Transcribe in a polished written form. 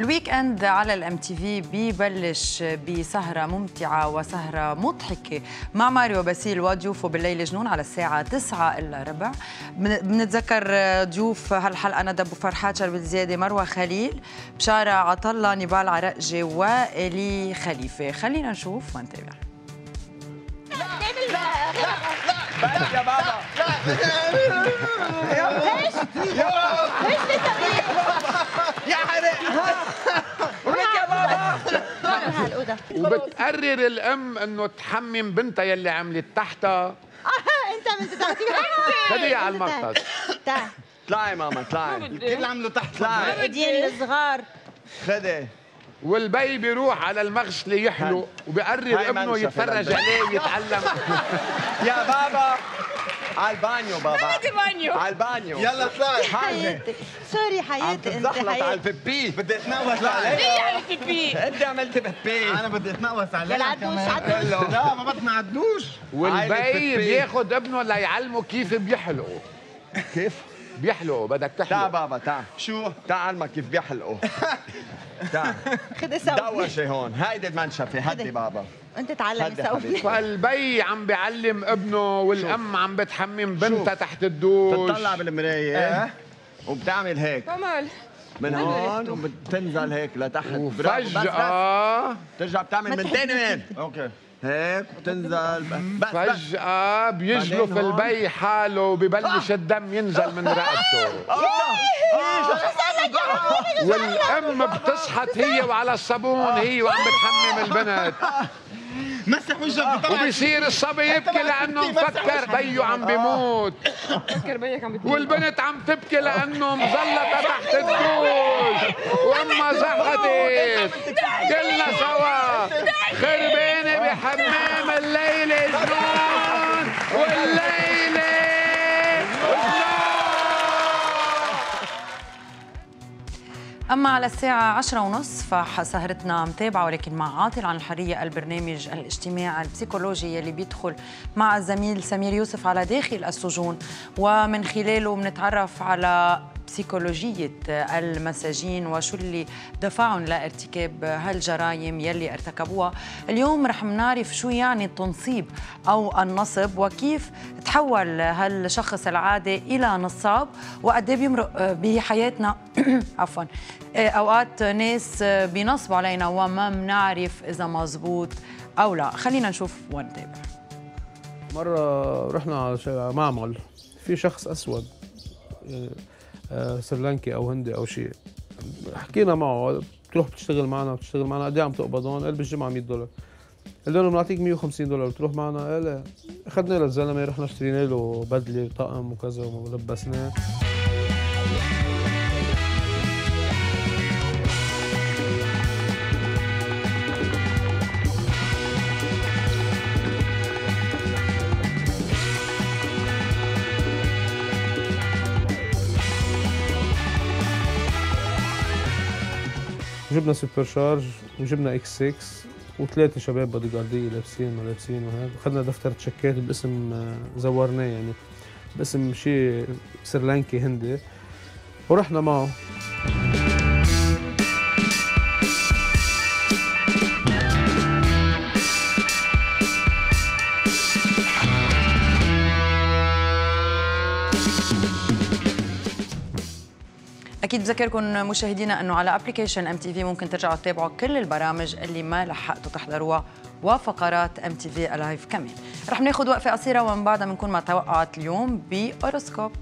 الويك اند على الام تي في بيبلش بسهره ممتعه وسهره مضحكه مع ماريو باسيل وضيوفه بالليل جنون على الساعه 9 الا ربع. بنتذكر ضيوف هالحلقه ندى ابو فرحات، شربت زياده، مروه خليل، بشاره عطله، نبال عرقجي، والي خليفه. خلينا نشوف ونتابع. بس يا بابا ليش؟ ليش لسه يا حرق ولك يا بابا. هالأوضة وبتقرر الام انه تحمم بنتها يلي عملت تحتها. انت عملت تحتي خديها على المقص. تعال طلعي ماما طلعي. الكل عملوا تحت. طلعي ايدين الصغار. خدي. والبي بيروح على المغسله يحلق وبيقرر ابنه يتفرج عليه ويتعلم. يا بابا على البانيو بابا. البانيو على البانيو. يلا طلعي. حياتي سوري عم حياتي انت تتزحلط على حياتي. البيبي. بدي اتنقوس عليه. ليه عملت بيبي؟ انت عملت بيبي. انا بدي اتنقوس عليه. يلا عدوش. لا ما بدنا عدوش. والبي بياخد ابنه ليعلمه كيف بيحلقوا. كيف؟ بيحلقوا، بدك تعال تحلق. بابا تعال. شو؟ تعال علمك كيف بيحلقوا. تعال. خذي سوي دوشي هون. هيدي المنشفة. هدي بابا. انت تعلمي هدي سوي. حبيبي. فالبي عم بيعلم ابنه والام عم بتحمم بنتها تحت الدوش. بتطلع بالمراية وبتعمل هيك كمال من هون وبتنزل هيك لتحت. وفجأة بترجع بتعمل من تاني وين؟ اوكي. هيك بتنزل بس فجأة بيجلف بعدين هون. البي حاله وببلش الدم ينزل من رقبته. والام بتصحت هي وعلى الصابون هي وعم بتحمم البنت. مسح وجهك. وبيصير الصبي يبكي لانه مفكر بيه عم بيموت. فكر بيك عم بتموت. والبنت عم تبكي لانه مزلطه تحت الدوش وامها زحطت. كلنا سوا خربانه بحمام الليله جنون والليله جنون. أما على الساعة 10:30 فسهرتنا متابعة ولكن مع عاطل عن الحرية، البرنامج الاجتماعي البسيكولوجي يلي بيدخل مع الزميل سمير يوسف على داخل السجون، ومن خلاله بنتعرف على بسيكولوجية المساجين وشو اللي دفعهم لارتكاب هالجرائم يلي ارتكبوها. اليوم رح نعرف شو يعني التنصيب أو النصب، وكيف تحول هالشخص العادي إلى نصاب، وقد ايه بيمرق بحياتنا عفوا أوقات ناس بينصبوا علينا وما بنعرف إذا مزبوط أو لا. خلينا نشوف ونتابع. مرة رحنا على معمل في شخص أسود سريلانكي أو هندي أو شيء، حكينا معه بتروح بتشتغل معنا قد ايه عم تقبض هون؟ قال بالجمعة $100. قلنا له بنعطيك $150 بتروح معنا؟ قال لا. اخذنا للزلمة رحنا اشترينا له بدلة وطقم وكذا ولبسناه. جبنا سوبر شارج وجبنا اكس 6 وثلاثه شباب بودي جارديه لابسين ما لابسين وهيك، اخذنا دفتر تشيكات باسم زورناه يعني باسم شيء سريلانكي هندي ورحنا معه. أكيد بذكركم مشاهدينا أنه على أبليكيشن ام تي في ممكن ترجعوا تتابعوا كل البرامج اللي ما لحقتوا تحضروها وفقرات ام تي في لايف كمان. رح ناخذ وقفة قصيرة ومن بعدها بنكون مع توقعات اليوم بأوروسكوب.